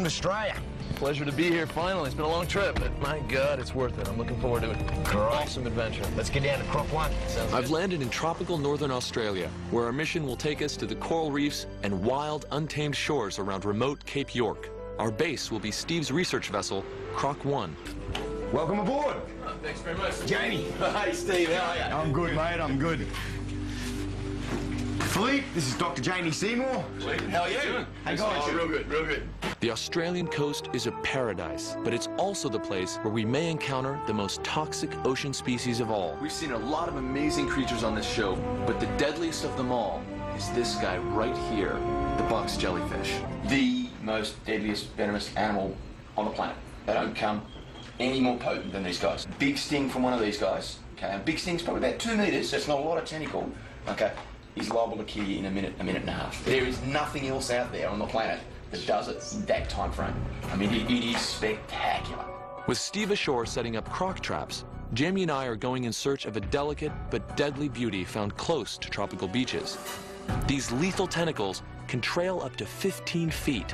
Australia. Pleasure to be here finally. It's been a long trip, but my God, it's worth it. I'm looking forward to it. Awesome adventure. Let's get down to Croc 1. I've landed in tropical northern Australia, where our mission will take us to the coral reefs and wild, untamed shores around remote Cape York. Our base will be Steve's research vessel, Croc 1. Welcome aboard. Oh, thanks very much. Jamie. Hi, Steve. How are you? I'm good, mate. I'm good. Philippe, this is Dr. Jamie Seymour. How are you? Hey, guys. Oh, real good, real good. The Australian coast is a paradise, but it's also the place where we may encounter the most toxic ocean species of all. We've seen a lot of amazing creatures on this show, but the deadliest of them all is this guy right here, the box jellyfish. The most deadliest venomous animal on the planet. They don't come any more potent than these guys. Big sting from one of these guys, okay? A big sting's probably about 2 meters, so it's not a lot of tentacle, okay? He's liable to kill you in a minute and a half. There is nothing else out there on the planet that does it in that time frame. I mean, it is spectacular. With Steve ashore setting up croc traps, Jamie and I are going in search of a delicate but deadly beauty found close to tropical beaches. These lethal tentacles can trail up to 15 feet.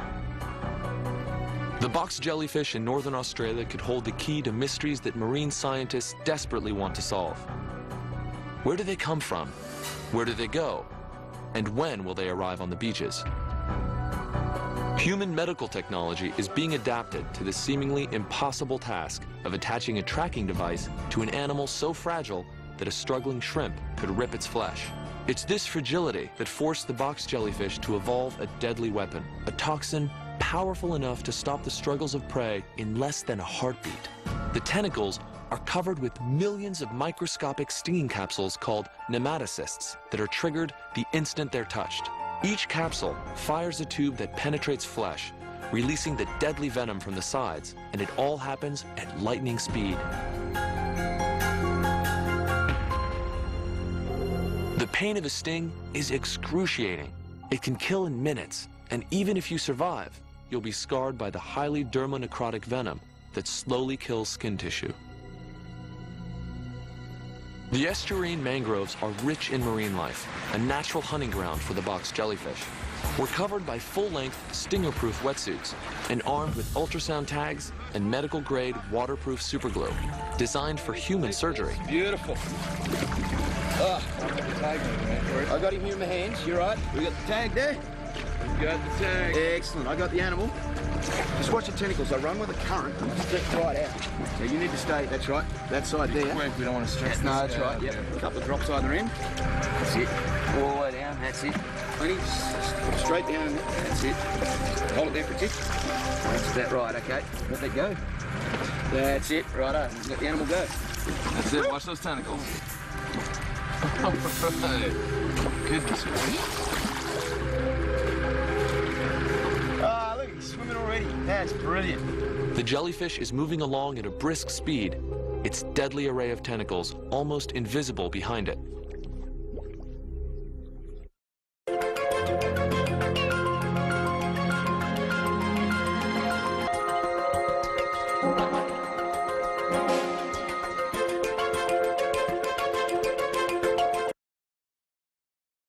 The box jellyfish in northern Australia could hold the key to mysteries that marine scientists desperately want to solve. Where do they come from? Where do they go? And when will they arrive on the beaches? Human medical technology is being adapted to the seemingly impossible task of attaching a tracking device to an animal so fragile that a struggling shrimp could rip its flesh. It's this fragility that forced the box jellyfish to evolve a deadly weapon, a toxin powerful enough to stop the struggles of prey in less than a heartbeat. The tentacles are covered with millions of microscopic stinging capsules called nematocysts that are triggered the instant they're touched. Each capsule fires a tube that penetrates flesh, releasing the deadly venom from the sides, and it all happens at lightning speed. The pain of a sting is excruciating. It can kill in minutes, and even if you survive, you'll be scarred by the highly dermonecrotic venom that slowly kills skin tissue. The estuarine mangroves are rich in marine life, a natural hunting ground for the box jellyfish. We're covered by full-length, stinger-proof wetsuits and armed with ultrasound tags and medical-grade waterproof superglue, designed for human surgery. Beautiful. I got him here in my hands. You right? We got the tag there? You got the tag. Excellent. I got the animal. Just watch the tentacles. They run with the current and stick right out. So you need to stay, that's right, that side there. Quick, we don't want to stretch No, that's right, yep. A couple of drops either end. That's it. All the way down, that's it. Plenty, straight down, that's it. Hold it there for a tick. That's that right, okay. Let that go. That's it, righto. Let the animal go. That's it, watch those tentacles. All right. Goodness gracious. Look, he's swimming already. That's brilliant. The jellyfish is moving along at a brisk speed, its deadly array of tentacles almost invisible behind it.